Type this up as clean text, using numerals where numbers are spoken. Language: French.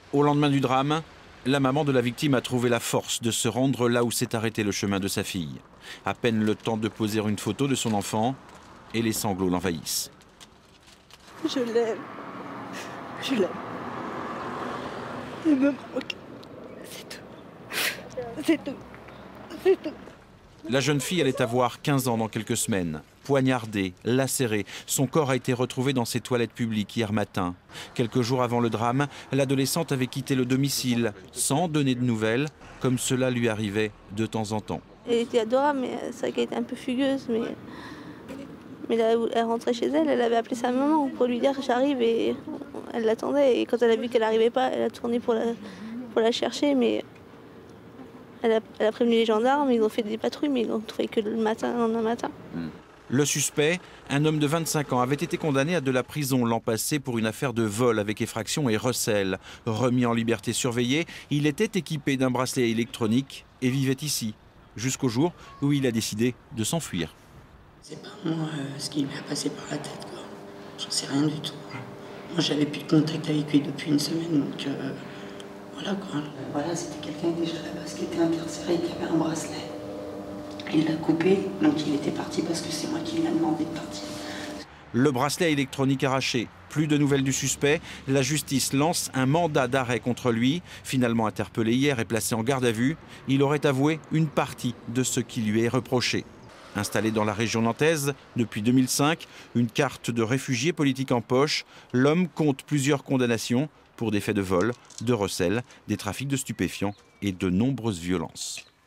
Au lendemain du drame, la maman de la victime a trouvé la force de se rendre là où s'est arrêté le chemin de sa fille. À peine le temps de poser une photo de son enfant et les sanglots l'envahissent. Je l'aime. Je l'aime. Il me manque. C'est tout. C'est tout. C'est tout. La jeune fille allait avoir 15 ans dans quelques semaines. Poignardée, lacérée, son corps a été retrouvé dans ses toilettes publiques hier matin. Quelques jours avant le drame, l'adolescente avait quitté le domicile sans donner de nouvelles, comme cela lui arrivait de temps en temps. Elle était adorable, mais c'est vrai qu'elle était un peu fugueuse. Mais là où elle rentrait chez elle, elle avait appelé sa maman pour lui dire j'arrive et elle l'attendait. Et quand elle a vu qu'elle n'arrivait pas, elle a tourné pour la chercher. Mais elle a prévenu les gendarmes, ils ont fait des patrouilles, mais ils l'ont trouvé que le lendemain matin. Le suspect, un homme de 25 ans, avait été condamné à de la prison l'an passé pour une affaire de vol avec effraction et recel. Remis en liberté surveillée, il était équipé d'un bracelet électronique et vivait ici, jusqu'au jour où il a décidé de s'enfuir. C'est pas moi ce qui lui a passé par la tête, quoi. J'en sais rien du tout. Moi, j'avais plus de contact avec lui depuis une semaine, donc voilà quoi. Voilà, c'était quelqu'un déjà à la base qui était incarcéré et qui avait un bracelet. Il l'a coupé, donc il était parti parce que c'est moi qui lui ai demandé de partir. Le bracelet électronique arraché. Plus de nouvelles du suspect. La justice lance un mandat d'arrêt contre lui. Finalement interpellé hier et placé en garde à vue, il aurait avoué une partie de ce qui lui est reproché. Installé dans la région nantaise depuis 2005, une carte de réfugié politique en poche, l'homme compte plusieurs condamnations pour des faits de vol, de recel, des trafics de stupéfiants et de nombreuses violences.